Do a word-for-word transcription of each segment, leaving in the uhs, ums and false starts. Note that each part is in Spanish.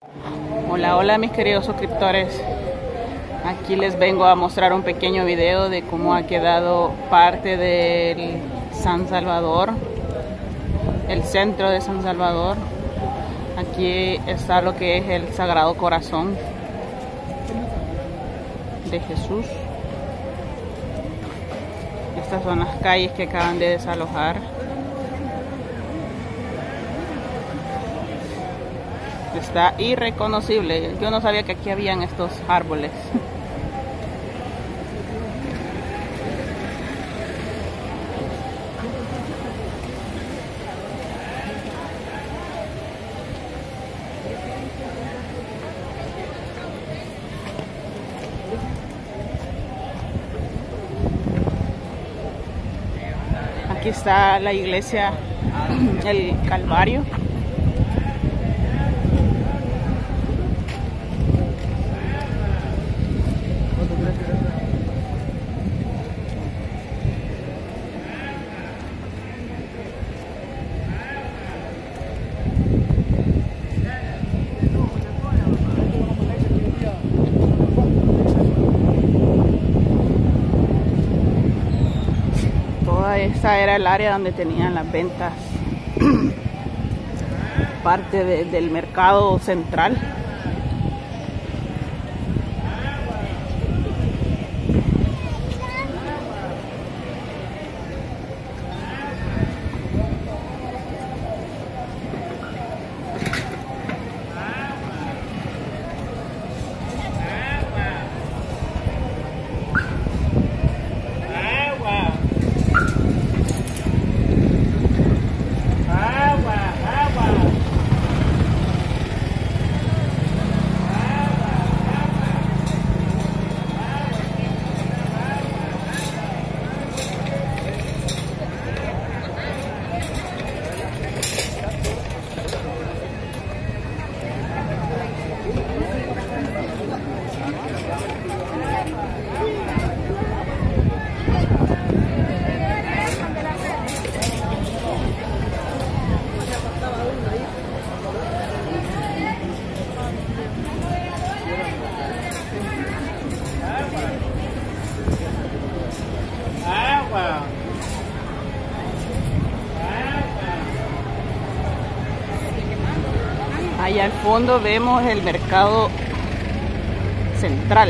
Hola, hola mis queridos suscriptores. Aquí les vengo a mostrar un pequeño video de cómo ha quedado parte del San Salvador, el centro de San Salvador. Aquí está lo que es el Sagrado Corazón de Jesús. Estas son las calles que acaban de desalojar. Está irreconocible. Yo no sabía que aquí habían estos árboles. Aquí está la iglesia, el Calvario. Esa era el área donde tenían las ventas, parte de, del mercado central. Allá al fondo vemos el mercado central.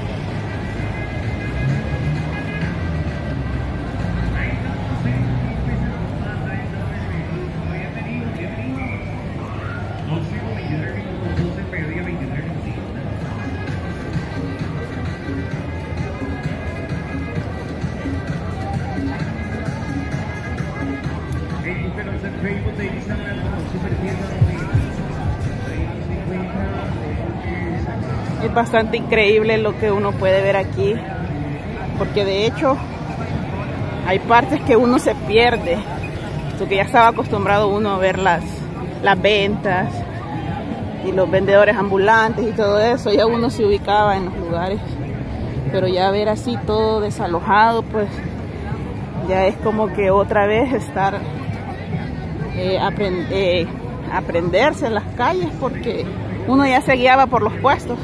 Es bastante increíble lo que uno puede ver aquí, porque de hecho hay partes que uno se pierde, porque ya estaba acostumbrado uno a ver las, las ventas y los vendedores ambulantes y todo eso, ya uno se ubicaba en los lugares, pero ya ver así todo desalojado, pues ya es como que otra vez estar eh, aprend eh, aprenderse en las calles, porque uno ya se guiaba por los puestos.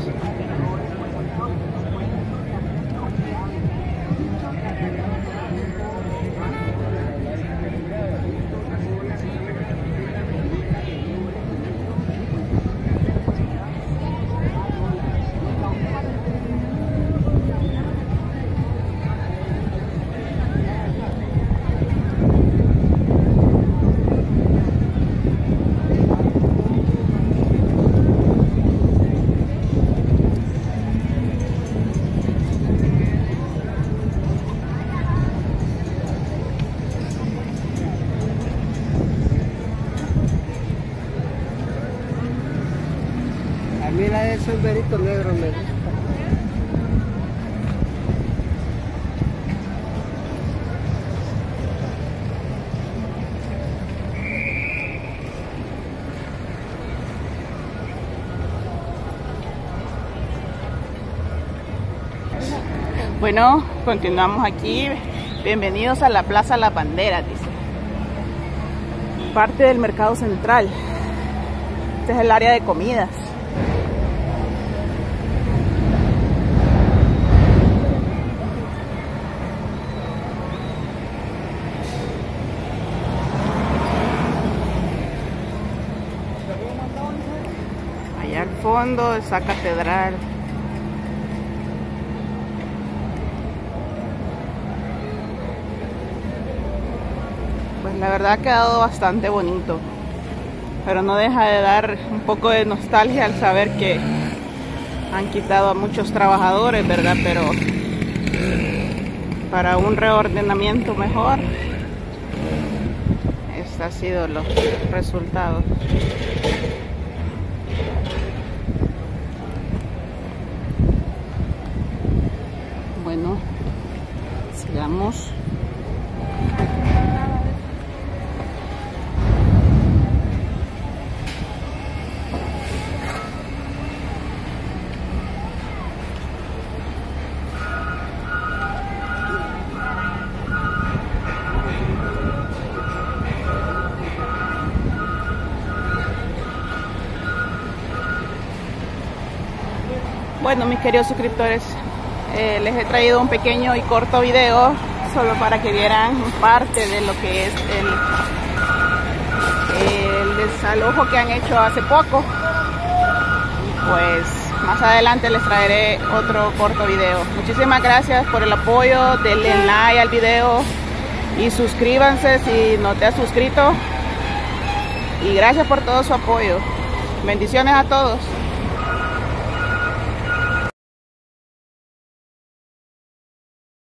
Mira ese sombrerito negro me gusta. Bueno, continuamos aquí. Bienvenidos a la Plaza La Bandera, dice. Parte del mercado central. Este es el área de comidas. Allá al fondo esa catedral. Pues la verdad ha quedado bastante bonito, pero no deja de dar un poco de nostalgia al saber que han quitado a muchos trabajadores, ¿verdad? Pero para un reordenamiento mejor, estos han sido los resultados. Bueno, sigamos. Bueno, mis queridos suscriptores, eh, les he traído un pequeño y corto video solo para que vieran parte de lo que es el, el desalojo que han hecho hace poco. Pues más adelante les traeré otro corto video. Muchísimas gracias por el apoyo, denle like al video y suscríbanse si no te has suscrito. Y gracias por todo su apoyo. Bendiciones a todos.